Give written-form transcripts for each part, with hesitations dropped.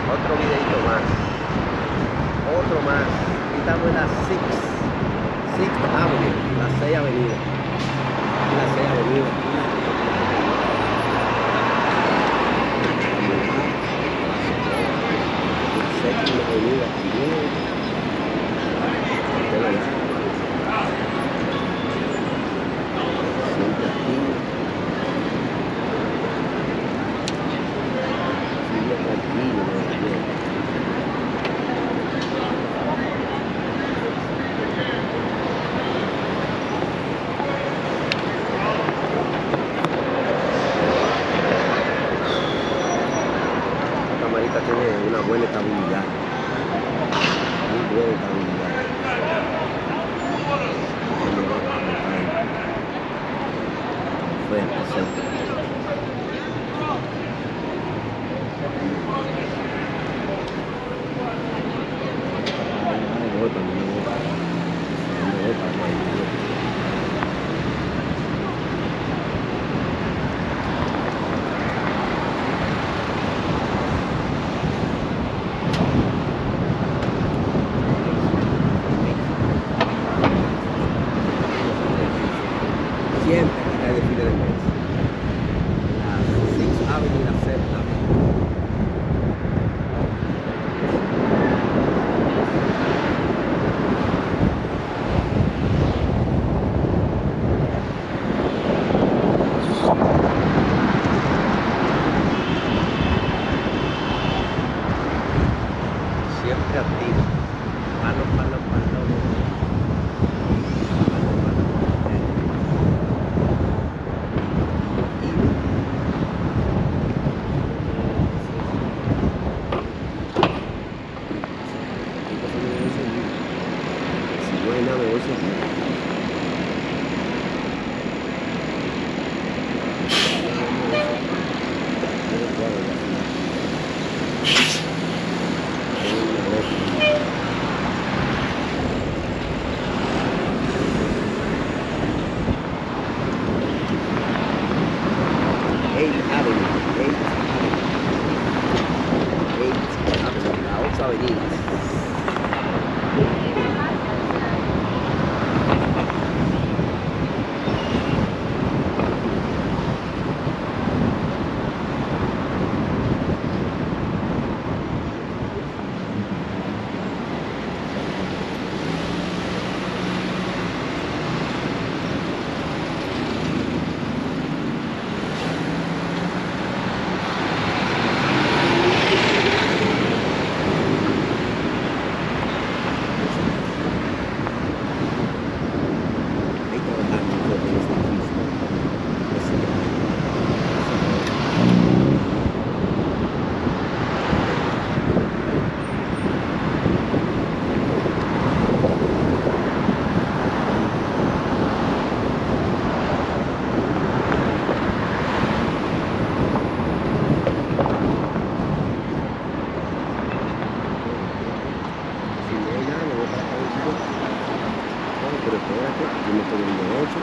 Otro videito más. Otro más. Aquí estamos en la Sixth Avenue, la 6 Avenida. La 6 Avenida. Séptima Avenida también. Siempre aquí. Sigue tranquilo, la camarita tiene una buena estabilidad. Muy buena estabilidad. Perfecto. Siempre que hay desfile de mes. La Sixth Avenue y la Seventh Avenue. Siempre activo. Palo. Si no hay nada, me voy a seguir. La 8 Avenida. Pero espérate, yo me estoy viendo 8.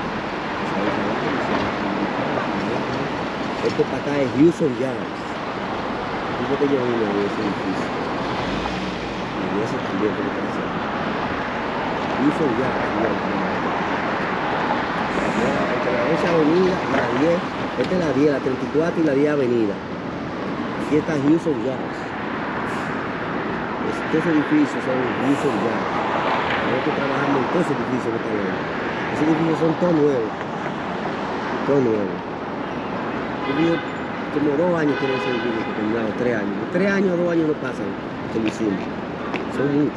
Este para acá es Houston Yards. Dice que yo vine de ese edificio. Y de ese también que me está haciendo. Houston Yards. Entre la 11 Avenida y la 10. Esta es la 10, la 34 y la 10 Avenida. Aquí está Houston Yards. Estos edificios son Houston Yards. Yo estoy trabajando en todos esos edificios que están ahí. Esos edificios son todos nuevos. Todos nuevos. Yo vivo como 2 años tiene ese edificio que terminado, 3 años. De 3 años a 2 años no pasan que lo hicimos. Son muchos.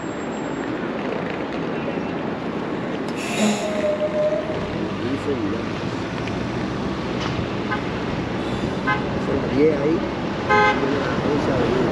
Son 10 ahí. Tiene la 11 Avenida.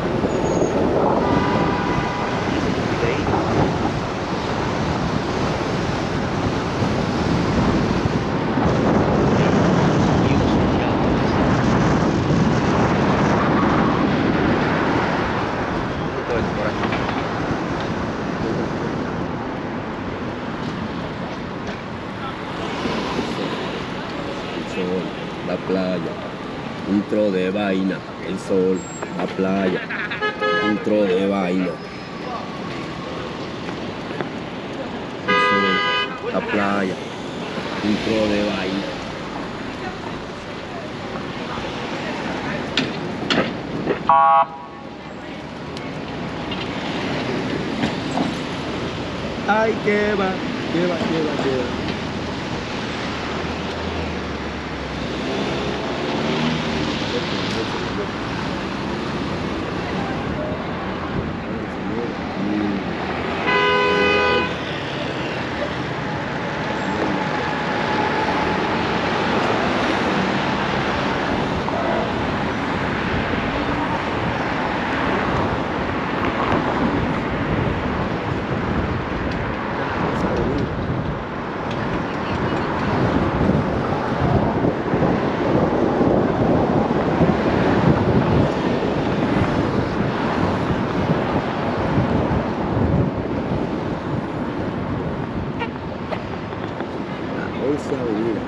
La playa, un trodeo. de vaina, el sol, la playa, un tro de vaina. El sol, la playa, un tro de vaina. Ay, que va, que va, que va, que va. Avenidas.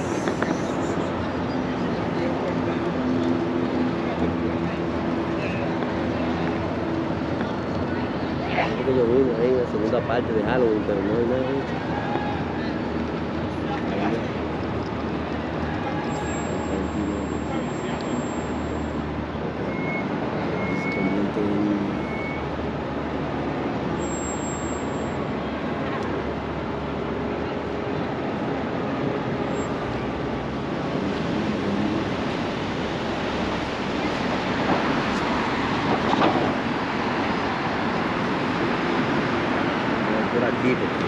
Creo que yo vine ahí en la segunda parte de Halloween, pero no hay nada hecho. Por aquí,